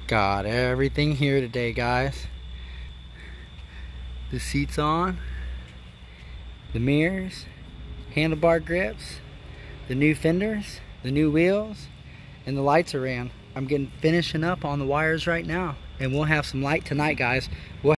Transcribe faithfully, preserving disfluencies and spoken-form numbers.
Got everything here today, guys. The seats on, the mirrors, handlebar grips, the new fenders, the new wheels, and the lights are in. I'm getting finishing up on the wires right now, and we'll have some light tonight, guys. We'll